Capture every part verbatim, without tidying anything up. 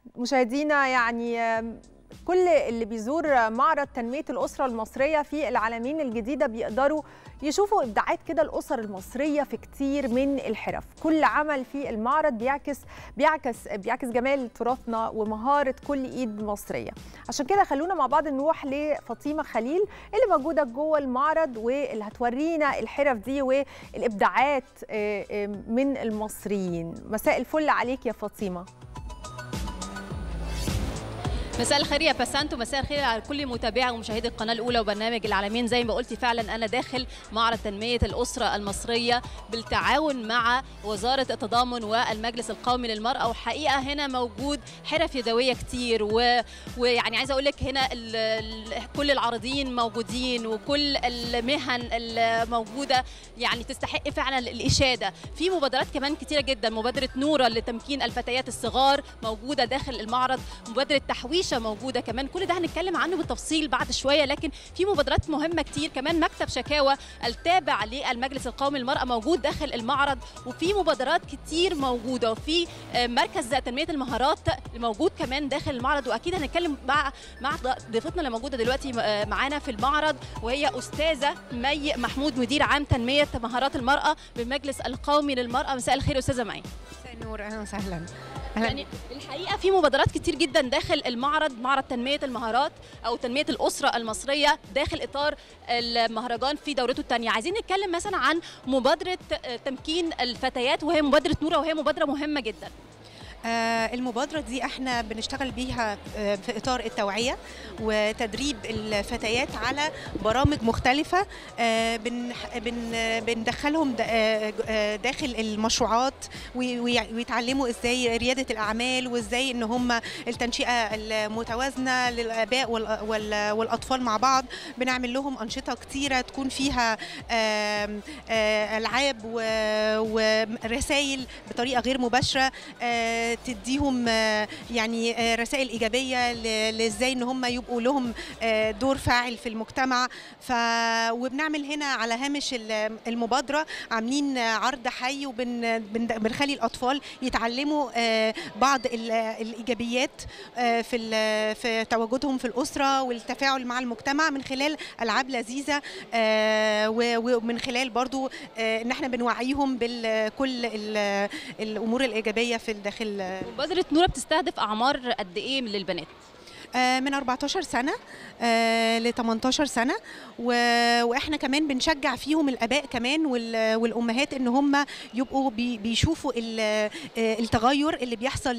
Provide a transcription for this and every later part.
مشاهدينا، يعني كل اللي بيزور معرض تنمية الأسرة المصرية في العلمين الجديدة بيقدروا يشوفوا إبداعات كده الأسر المصرية في كتير من الحرف. كل عمل في المعرض بيعكس بيعكس بيعكس جمال تراثنا ومهارة كل إيد مصرية. عشان كده خلونا مع بعض نروح لفاطمة خليل اللي موجودة جوه المعرض واللي هتورينا الحرف دي والإبداعات من المصريين. مساء الفل عليك يا فاطمة. مساء الخير يا بسنت، ومساء الخير على كل متابعي ومشاهدي القناه الاولى وبرنامج العالمين. زي ما قلتي فعلا انا داخل معرض تنميه الاسره المصريه بالتعاون مع وزاره التضامن والمجلس القومي للمراه، وحقيقه هنا موجود حرف يدويه كتير و... ويعني عايزه اقول لك هنا ال... ال... كل العارضين موجودين وكل المهن الموجوده يعني تستحق فعلا الاشاده. في مبادرات كمان كتيره جدا، مبادره نوره لتمكين الفتيات الصغار موجوده داخل المعرض، مبادره تحويش موجوده كمان. كل ده هنتكلم عنه بالتفصيل بعد شويه، لكن في مبادرات مهمه كتير كمان. مكتب شكاوى التابع للمجلس القومي للمراه موجود داخل المعرض، وفي مبادرات كتير موجوده، وفي مركز تنميه المهارات موجود كمان داخل المعرض. واكيد هنتكلم مع مع ضيفتنا اللي موجوده دلوقتي معانا في المعرض، وهي استاذه مي محمود، مدير عام تنميه مهارات المراه بالمجلس القومي للمراه. مساء الخير استاذه مي. مساء النور، اهلا وسهلا. يعني الحقيقه في مبادرات كتير جدا داخل المعرض، معرض تنميه المهارات او تنميه الاسره المصريه داخل اطار المهرجان في دورته الثانيه. عايزين نتكلم مثلا عن مبادره تمكين الفتيات، وهي مبادره نوره، وهي مبادره مهمه جدا. المبادرة دي احنا بنشتغل بيها في إطار التوعية وتدريب الفتيات على برامج مختلفة، بندخلهم داخل المشروعات ويتعلموا ازاي ريادة الأعمال، وازاي ان هم التنشئة المتوازنة للآباء والأطفال مع بعض. بنعمل لهم أنشطة كتيرة تكون فيها ألعاب ورسائل بطريقة غير مباشرة تديهم يعني رسائل ايجابيه لازاي ان هم يبقوا لهم دور فاعل في المجتمع. ف وبنعمل هنا على هامش المبادره عاملين عرض حي، وبنخلي الاطفال يتعلموا بعض الايجابيات في في تواجدهم في الاسره والتفاعل مع المجتمع من خلال العاب لذيذه، ومن خلال برضو ان احنا بنوعيهم بكل الامور الايجابيه في الداخل. مبادرة نورة بتستهدف أعمار قد إيه من البنات؟ من أربعتاشر سنة ل تمنتاشر سنة، واحنا كمان بنشجع فيهم الآباء كمان والأمهات ان هم يبقوا بيشوفوا التغير اللي بيحصل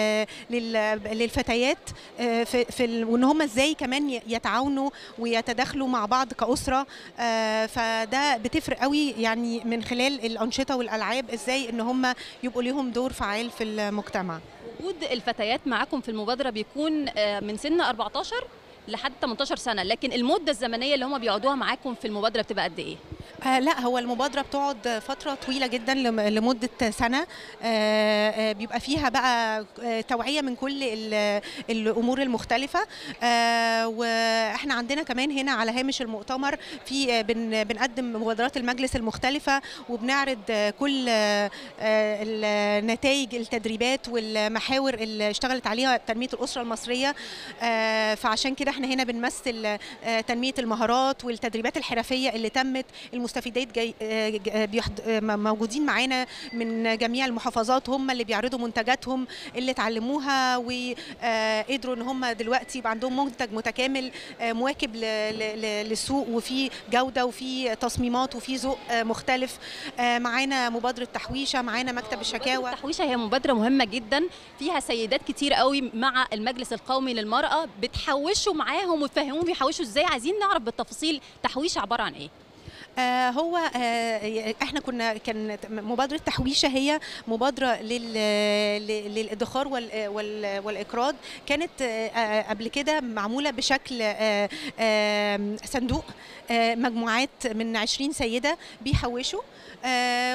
للفتيات في وان هم ازاي كمان يتعاونوا ويتداخلوا مع بعض كأسرة. فده بتفرق قوي يعني من خلال الأنشطة والألعاب، ازاي ان هم يبقوا لهم دور فعال في المجتمع. وجود الفتيات معاكم في المبادرة بيكون من سن أربعتاشر لحد تمنتاشر سنة، لكن المدة الزمنية اللي هم بيقعدوها معاكم في المبادرة بتبقى قد إيه؟ آه لا، هو المبادرة بتقعد فترة طويلة جدا لمدة سنة. آه بيبقى فيها بقى توعية من كل الأمور المختلفة. آه وإحنا عندنا كمان هنا على هامش المؤتمر في بن بنقدم مبادرات المجلس المختلفة، وبنعرض كل آه النتائج التدريبات والمحاور اللي اشتغلت عليها تنمية الأسرة المصرية. آه فعشان كده احنا هنا بنمثل آه تنمية المهارات والتدريبات الحرفية اللي تمت. المستفيدات جاي موجودين معانا من جميع المحافظات، هم اللي بيعرضوا منتجاتهم اللي اتعلموها، وقدروا ان هم دلوقتي يبقى عندهم منتج متكامل مواكب للسوق، وفي جوده وفي تصميمات وفي ذوق مختلف. معانا مبادره تحويشه، معانا مكتب الشكاوى. تحويشه هي مبادره مهمه جدا، فيها سيدات كتير قوي مع المجلس القومي للمراه، بتحوشوا معاهم وتفهموهم بيحوشوا ازاي. عايزين نعرف بالتفاصيل تحويشه عباره عن ايه؟ آه هو آه احنا كنا كان مبادره تحويشه هي مبادره للادخار والاقراض. كانت آه قبل كده معموله بشكل آه آه صندوق، آه مجموعات من عشرين سيده بيحوشوا آه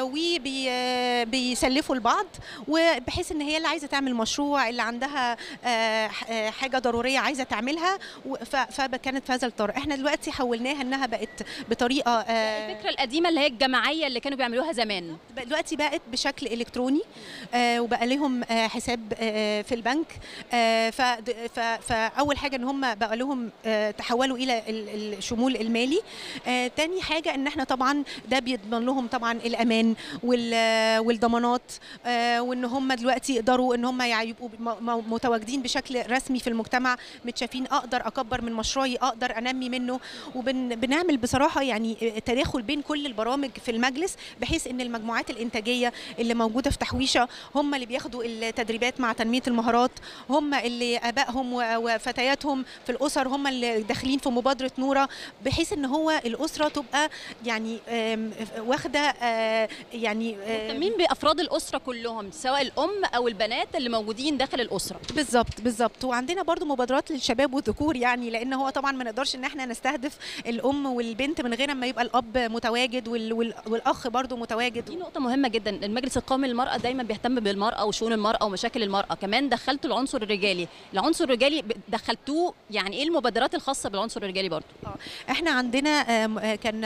وبيسلفوا لبعض، وبحيث ان هي اللي عايزه تعمل مشروع، اللي عندها آه حاجه ضروريه عايزه تعملها، فكانت في هذا الاطار. احنا دلوقتي حولناها انها بقت بطريقه آه الفكره القديمه اللي هي الجماعيه اللي كانوا بيعملوها زمان دلوقتي بقت بشكل الكتروني، آه وبقى لهم آه حساب آه في البنك. آه فاول حاجه ان هم بقى لهم آه تحولوا الى الشمول المالي. آه تاني حاجه ان احنا طبعا ده بيضمن لهم طبعا الامان والضمانات، آه وان هم دلوقتي يقدروا ان هم يبقوا متواجدين بشكل رسمي في المجتمع، متشافين اقدر اكبر من مشروعي، اقدر انمي منه. وبنعمل بصراحه يعني تداخل بين كل البرامج في المجلس، بحيث ان المجموعات الانتاجيه اللي موجوده في تحويشه هم اللي بياخدوا التدريبات مع تنميه المهارات، هم اللي ابائهم وفتياتهم في الاسر هم اللي داخلين في مبادره نوره، بحيث ان هو الاسره تبقى يعني واخده يعني مهتمين بافراد الاسره كلهم، سواء الام او البنات اللي موجودين داخل الاسره. بالظبط بالظبط. وعندنا برضو مبادرات للشباب والذكور، يعني لان هو طبعا ما نقدرش ان احنا نستهدف الام والبنت من غير ما يبقى الاب متواجد والاخ برضو متواجد. دي نقطه مهمه جدا. المجلس القومي للمراه دايما بيهتم بالمراه وشؤون المراه ومشاكل المراه، كمان دخلتوا العنصر الرجالي. العنصر الرجالي دخلتوه، يعني ايه المبادرات الخاصه بالعنصر الرجالي برضو؟ احنا عندنا كان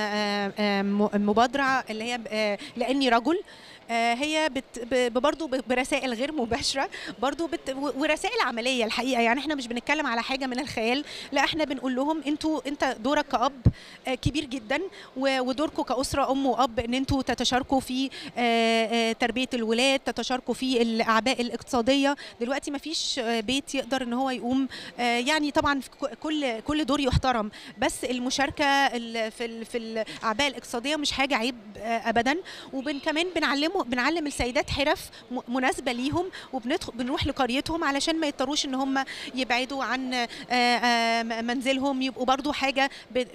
مبادره اللي هي لاني رجل، هي برضه برسائل غير مباشره برضه ورسائل عمليه الحقيقه. يعني احنا مش بنتكلم على حاجه من الخيال، لا احنا بنقول لهم انتوا انت دورك كأب كبير جدا، ودوركم كأسره ام واب ان انتوا تتشاركوا في تربيه الولاد، تتشاركوا في الاعباء الاقتصاديه. دلوقتي ما فيش بيت يقدر ان هو يقوم، يعني طبعا كل كل دور يحترم، بس المشاركه في في الاعباء الاقتصاديه مش حاجه عيب ابدا. وكمان بنعلمه بنعلم السيدات حرف مناسبه ليهم، وبنروح لقريتهم علشان ما يضطروش ان هم يبعدوا عن منزلهم، يبقوا برضو حاجه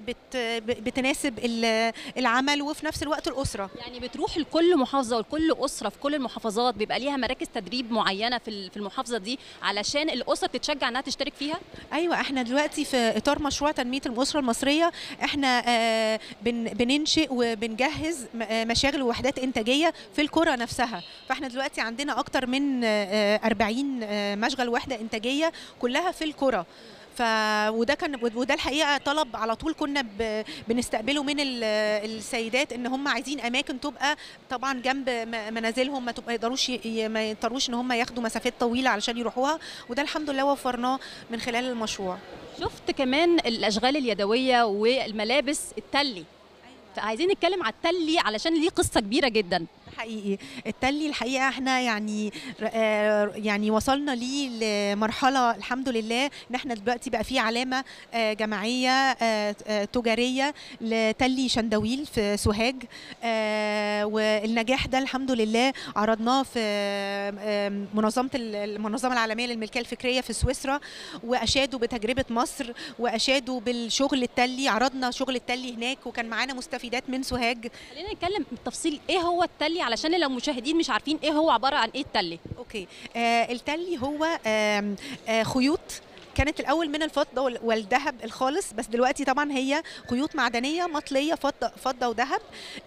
بتناسب العمل وفي نفس الوقت الاسره. يعني بتروح لكل محافظه ولكل اسره في كل المحافظات، بيبقى ليها مراكز تدريب معينه في في المحافظه دي علشان الاسره تتشجع انها تشترك فيها؟ ايوه، احنا دلوقتي في اطار مشروع تنميه الاسره المصريه، احنا بننشئ وبنجهز مشاغل ووحدات انتاجيه في القرى نفسها. فاحنا دلوقتي عندنا اكتر من أربعين مشغل وحده انتاجيه كلها في القرى. ف وده كان وده الحقيقه طلب على طول كنا بنستقبله من السيدات، ان هم عايزين اماكن تبقى طبعا جنب منازلهم، ما تبقى يقدروش ما يضطروش ان هم ياخدوا مسافات طويله علشان يروحوها، وده الحمد لله وفرناه من خلال المشروع. شفت كمان الاشغال اليدويه والملابس التلي، فعايزين نتكلم على التلي علشان ليه قصه كبيره جدا. حقيقي التلي الحقيقه احنا يعني يعني وصلنا ليه لمرحله الحمد لله ان احنا دلوقتي بقى في علامه جماعيه تجاريه لتلي شندويل في سوهاج، والنجاح ده الحمد لله عرضناه في منظمه المنظمه العالميه للملكيه الفكريه في سويسرا، واشادوا بتجربه مصر واشادوا بالشغل التلي. عرضنا شغل التلي هناك وكان معانا مستفيدات من سوهاج. خلينا نتكلم بالتفصيل ايه هو التلي علشان لو المشاهدين مش عارفين ايه هو عباره عن ايه التلي. اوكي، آه التلي هو آه آه خيوط كانت الاول من الفضه والذهب الخالص، بس دلوقتي طبعا هي خيوط معدنيه مطليه فضه فضه وذهب،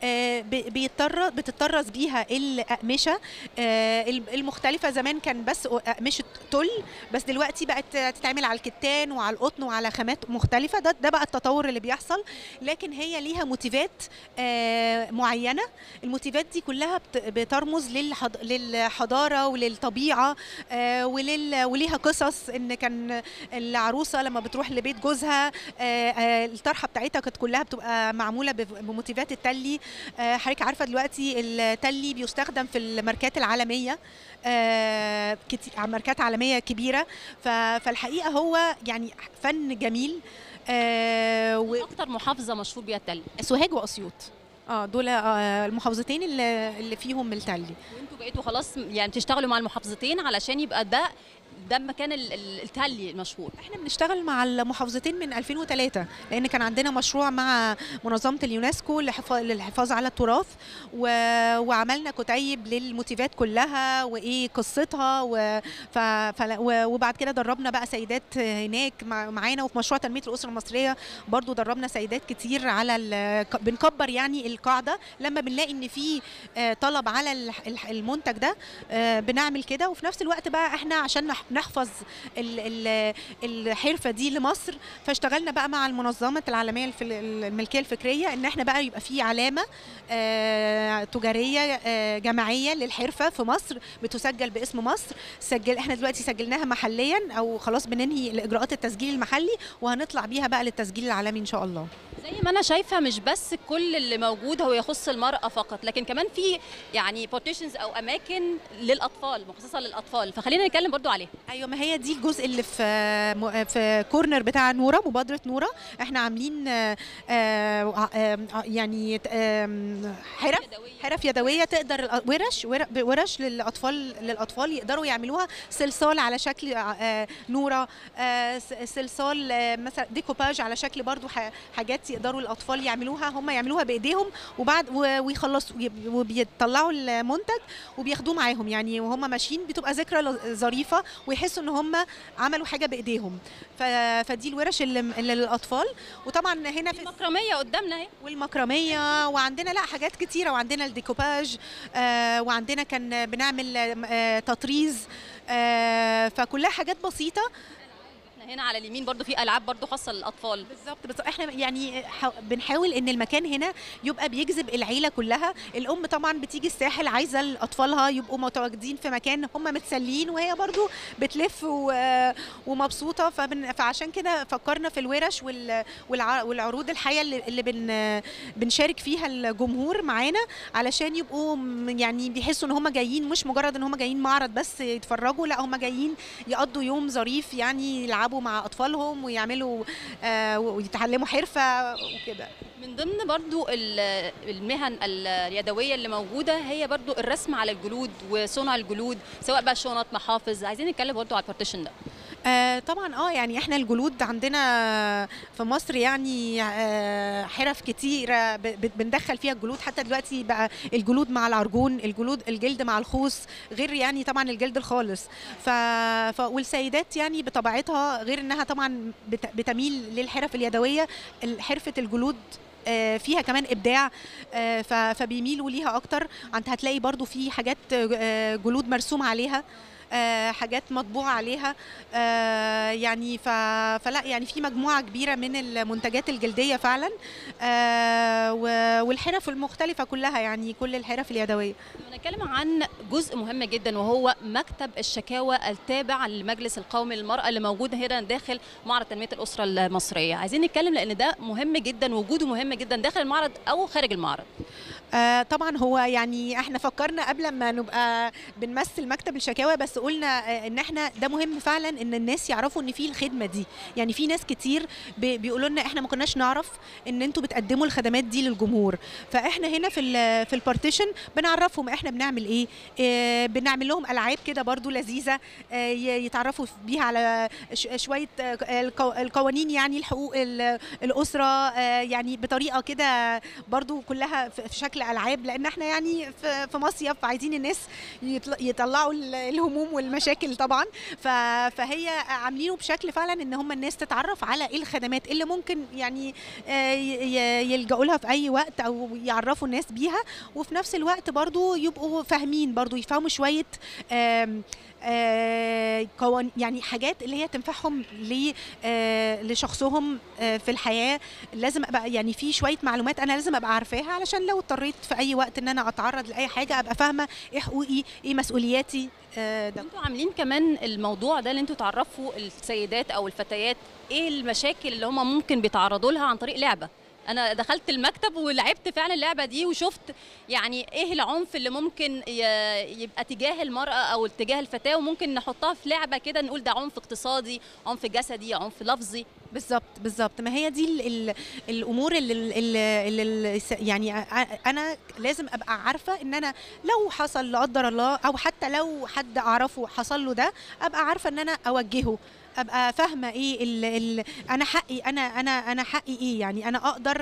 بيضطر بتطرز بيها الاقمشه المختلفه. زمان كان بس اقمشه تل، بس دلوقتي بقت تتعمل على الكتان وعلى القطن وعلى خامات مختلفه. ده ده بقى التطور اللي بيحصل. لكن هي ليها موتيفات معينه، الموتيفات دي كلها بترمز للحضاره وللطبيعه وليها قصص. ان كان العروسه لما بتروح لبيت جوزها الطرحه بتاعتها كانت كلها بتبقى معموله بموتيفات التلي. حضرتك عارفه دلوقتي التلي بيستخدم في الماركات العالميه، ماركات عالميه كبيره. فالحقيقه هو يعني فن جميل. اكتر محافظه مشهور بيها التلي؟ سوهاج واسيوط. اه دول آه المحافظتين اللي, اللي فيهم التلي. وانتوا بقيتوا خلاص يعني بتشتغلوا مع المحافظتين علشان يبقى ده ده مكان التلي المشهور؟ احنا بنشتغل مع المحافظتين من ألفين وثلاثة، لان كان عندنا مشروع مع منظمه اليونسكو للحفاظ على التراث، وعملنا كتيب للموتيفات كلها وايه قصتها، وبعد كده دربنا بقى سيدات هناك معانا. وفي مشروع تنميه الاسره المصريه برضو دربنا سيدات كتير على بنكبر يعني القاعده لما بنلاقي ان في طلب على المنتج ده، بنعمل كده. وفي نفس الوقت بقى احنا عشان نحفظ الحرفه دي لمصر. فاشتغلنا بقى مع المنظمه العالميه الملكيه الفكريه ان احنا بقى يبقى في علامه آه تجاريه آه جماعيه للحرفه في مصر بتسجل باسم مصر. سجل احنا دلوقتي سجلناها محليا او خلاص بننهي الاجراءات التسجيل المحلي وهنطلع بيها بقى للتسجيل العالمي ان شاء الله. زي ما انا شايفه مش بس كل اللي موجود هو يخص المراه فقط، لكن كمان في يعني بارتيشنز او اماكن للاطفال مخصصه للاطفال، فخلينا نتكلم برضو عليها. ايوه، ما هي دي الجزء اللي في في كورنر بتاع نوره، مبادره نوره. احنا عاملين يعني حرف حرف يدويه تقدر ورش ورش للاطفال للاطفال يقدروا يعملوها. صلصال على شكل نوره، صلصال مثلا ديكوباج على شكل برضو حاجات يقدروا الاطفال يعملوها، هم يعملوها بايديهم وبعد ويخلصوا وبيطلعوا المنتج وبياخدوه معاهم يعني وهم ماشيين، بتبقى ذكرى ظريفه ويحسوا ان هم عملوا حاجه بايديهم. فدي الورش اللي, اللي للاطفال. وطبعا هنا في المكرميه قدامنا اهي، والمكرميه وعندنا لا حاجات كتيره، وعندنا الديكوباج آه وعندنا كان بنعمل آه تطريز آه فكلها حاجات بسيطه. هنا على اليمين برضو في العاب برضو خاصه للاطفال. بالظبط بالظبط. احنا يعني بنحاول ان المكان هنا يبقى بيجذب العيله كلها. الام طبعا بتيجي الساحل عايزه اطفالها يبقوا متواجدين في مكان هم متسلين وهي برضو بتلف ومبسوطه. فعشان كده فكرنا في الورش والعروض الحيه اللي بن بنشارك فيها الجمهور معانا علشان يبقوا يعني بيحسوا ان هم جايين، مش مجرد ان هم جايين معرض بس يتفرجوا، لا هم جايين يقضوا يوم ظريف يعني يلعبوا مع اطفالهم ويعملوا آه ويتعلموا حرفه وكده. من ضمن برضو المهن اليدويه اللي موجوده هي برضو الرسم على الجلود وصنع الجلود، سواء بقى شنط محافظ. عايزين نتكلم برضو على البارتيشن ده. آه طبعا اه يعني احنا الجلود عندنا في مصر يعني آه حرف كتيره بندخل فيها الجلود. حتى دلوقتي بقى الجلود مع العرجون، الجلود الجلد مع الخوص، غير يعني طبعا الجلد الخالص. ف... ف والسيدات يعني بطبيعتها غير انها طبعا بتميل للحرف اليدويه، حرفه الجلود فيها كمان ابداع فبيميلوا ليها اكتر. انت هتلاقي برضو في حاجات جلود مرسوم عليها، آه حاجات مطبوعة عليها آه يعني فلا يعني في مجموعة كبيرة من المنتجات الجلدية فعلا آه والحرف المختلفة كلها، يعني كل الحرف اليدوية. نتكلم عن جزء مهم جدا وهو مكتب الشكاوى التابع للمجلس القومي للمرأة اللي موجود هنا داخل معرض تنمية الأسرة المصرية. عايزين نتكلم لأن ده مهم جدا، وجوده مهم جدا داخل المعرض أو خارج المعرض. آه طبعا هو يعني احنا فكرنا قبل ما نبقى بنمثل مكتب الشكاوى، بس قلنا آه ان احنا ده مهم فعلا ان الناس يعرفوا ان في الخدمه دي. يعني في ناس كتير بيقولوا لنا احنا ما كناش نعرف ان انتوا بتقدموا الخدمات دي للجمهور. فاحنا هنا في في البارتيشن بنعرفهم احنا بنعمل ايه. آه بنعمل لهم العاب كده برضو لذيذه آه يتعرفوا بيها على شويه آه القوانين، يعني الحقوق الاسره آه يعني بطريقه كده برضو كلها في شكل العاب، لان احنا يعني في مصيف عايزين الناس يطلعوا الهموم والمشاكل طبعا. فهي عاملينه بشكل فعلا ان هم الناس تتعرف على ايه الخدمات اللي ممكن يعني يلجأوا لها في اي وقت او يعرفوا الناس بيها، وفي نفس الوقت برضو يبقوا فاهمين، برضو يفهموا شويه آم آه يعني حاجات اللي هي تنفعهم آه لشخصهم آه في الحياه. لازم ابقى يعني في شويه معلومات انا لازم ابقى عارفاها علشان لو اضطريت في اي وقت ان انا اتعرض لاي حاجه ابقى فاهمه ايه حقوقي ايه مسؤولياتي. آه ده انتوا عاملين كمان الموضوع ده اللي انتوا تعرفوا السيدات او الفتيات ايه المشاكل اللي هم ممكن بيتعرضوا لها عن طريق لعبه. أنا دخلت المكتب ولعبت فعلا اللعبة دي وشفت يعني إيه العنف اللي ممكن يبقى تجاه المرأة أو تجاه الفتاة، وممكن نحطها في لعبة كده نقول ده عنف اقتصادي، عنف جسدي، عنف لفظي. بالظبط بالظبط. ما هي دي ال ال الامور اللي, اللي, اللي يعني انا لازم ابقى عارفه ان انا لو حصل لا قدر الله او حتى لو حد اعرفه حصل له ده ابقى عارفه ان انا اوجهه، ابقى فاهمه ايه ال ال انا حقي انا انا انا حقي ايه، يعني انا اقدر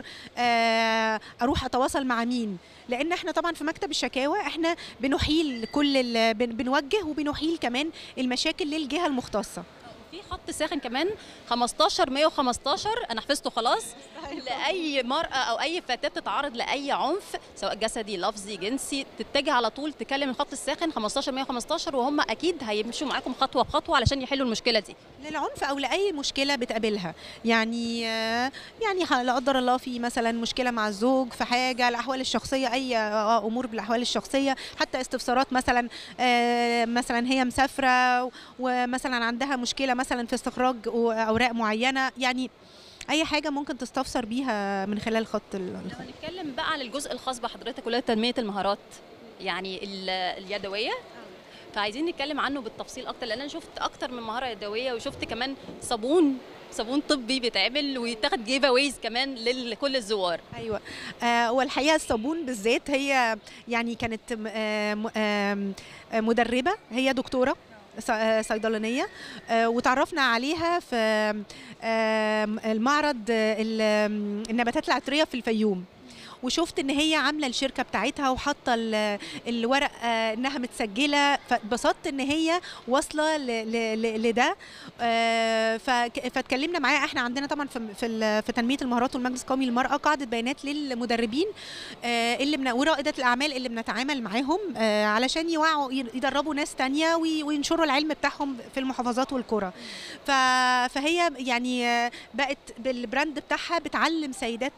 آه اروح اتواصل مع مين. لان احنا طبعا في مكتب الشكاوى احنا بنحيل كل بنوجه وبنحيل كمان المشاكل للجهه المختصه. في خط ساخن كمان خمستاشر مية وخمستاشر انا حفظته خلاص، لاي مراه او اي فتاه بتتعرض لاي عنف سواء جسدي لفظي جنسي تتجه على طول تكلم الخط الساخن خمستاشر مية وخمستاشر، وهم اكيد هيمشوا معاكم خطوه بخطوه علشان يحلوا المشكله دي. للعنف او لاي مشكله بتقابلها، يعني يعني لا قدر الله في مثلا مشكله مع الزوج في حاجه، الاحوال الشخصيه، اي امور بالاحوال الشخصيه، حتى استفسارات مثلا مثلا هي مسافره ومثلا عندها مشكله مثلا في استخراج اوراق معينه، يعني اي حاجه ممكن تستفسر بيها من خلال خط الخط. هنتكلم بقى عن الجزء الخاص بحضرتك ولا تنميه المهارات يعني اليدويه، فعايزين نتكلم عنه بالتفصيل اكتر، لان انا شفت اكتر من مهاره يدويه وشفت كمان صابون صابون طبي بيتعمل ويتاخد جيف اويز كمان لكل الزوار. ايوه آه والحقيقه الصابون بالذات هي يعني كانت آه آه مدربه، هي دكتوره صيدلانيه وتعرفنا عليها في المعرض النباتات العطريه في الفيوم، وشفت ان هي عامله الشركه بتاعتها وحاطه الورق انها متسجله، فاتبسطت ان هي واصله لده. فاتكلمنا معاها، احنا عندنا طبعا في في تنميه المهارات والمجلس القومي للمراه قاعده بيانات للمدربين اللي ورائده الاعمال اللي بنتعامل معاهم علشان يوعوا يدربوا ناس تانية وينشروا العلم بتاعهم في المحافظات والقرى. فهي يعني بقت بالبراند بتاعها بتعلم سيدات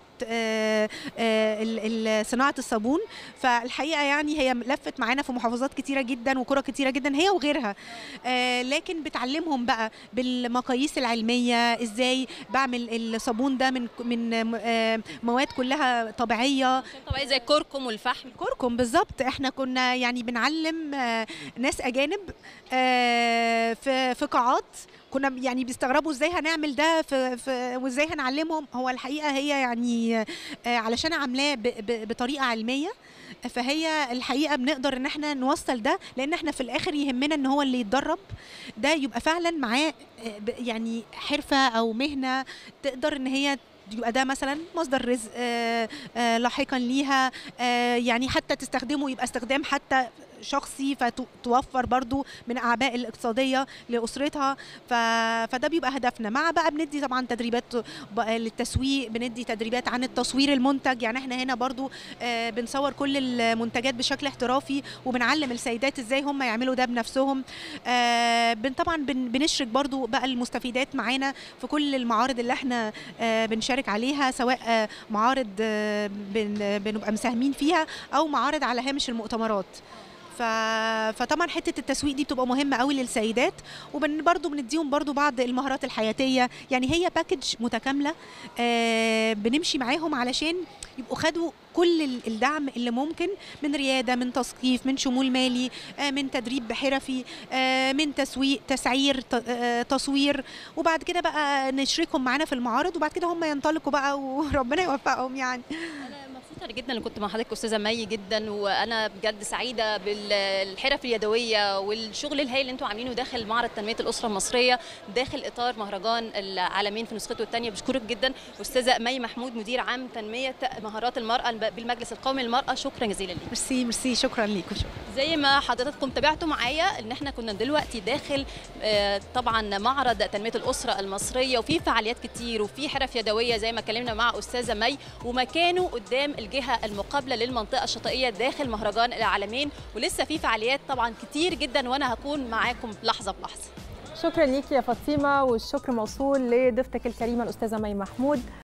صناعه الصابون، فالحقيقه يعني هي لفت معانا في محافظات كتيره جدا وقرى كتيره جدا هي وغيرها، لكن بتعلمهم بقى بالمقاييس العلميه ازاي بعمل الصابون ده من من مواد كلها طبيعيه طبيعيه زي الكركم والفحم. الكركم بالظبط، احنا كنا يعني بنعلم ناس اجانب في في قاعات، كنا يعني بيستغربوا ازاي هنعمل ده في, في وازاي هنعلمهم. هو الحقيقه هي يعني علشان عاملاه بطريقه علميه، فهي الحقيقه بنقدر ان احنا نوصل ده، لان احنا في الاخر يهمنا ان هو اللي يتدرب ده يبقى فعلا معاه يعني حرفه او مهنه تقدر ان هي يبقى ده مثلا مصدر رزق آآ آآ لاحقا ليها، يعني حتى تستخدمه يبقى استخدام حتى شخصي، فتوفر برضو من اعباء الاقتصاديه لاسرتها، فده بيبقى هدفنا. مع بقى بندي طبعا تدريبات للتسويق، بندي تدريبات عن التصوير المنتج، يعني احنا هنا برضو بنصور كل المنتجات بشكل احترافي وبنعلم السيدات ازاي هم يعملوا ده بنفسهم. طبعا بنشرك برضو بقى المستفيدات معانا في كل المعارض اللي احنا بنشارك عليها، سواء معارض بنبقى مساهمين فيها او معارض على هامش المؤتمرات. فطبعا حته التسويق دي بتبقى مهمه قوي للسيدات، وبرضه بنديهم برضه بعض المهارات الحياتيه، يعني هي باكج متكامله آه بنمشي معاهم علشان يبقوا خدوا كل الدعم اللي ممكن، من رياده، من تثقيف، من شمول مالي، آه من تدريب حرفي، آه من تسويق، تسعير، آه تصوير، وبعد كده بقى نشركهم معانا في المعارض، وبعد كده هم ينطلقوا بقى وربنا يوفقهم. يعني مبسوطه جدا ان كنت مع حضرتك استاذه مي جدا، وانا بجد سعيده بالحرف اليدويه والشغل الهائل اللي انتم عاملينه داخل معرض تنميه الاسره المصريه داخل اطار مهرجان العالمين في نسخته الثانيه. بشكرك جدا استاذه مي محمود، مدير عام تنميه مهارات المراه بالمجلس القومي للمراه، شكرا جزيلا ليك. ميرسي ميرسي شكرا ليكم. شكرا. زي ما حضراتكم تابعتوا معايا ان احنا كنا دلوقتي داخل طبعا معرض تنميه الاسره المصريه، وفي فعاليات كتير وفي حرف يدويه زي ما اتكلمنا مع استاذه مي، ومكانه قدام الجهه المقابله للمنطقه الشاطئيه داخل مهرجان العالمين، ولسه في فعاليات طبعا كتير جدا وانا هكون معاكم لحظه بلحظه. شكرا ليكي يا فاطمه، والشكر موصول لضيفتك الكريمه الاستاذه مي محمود.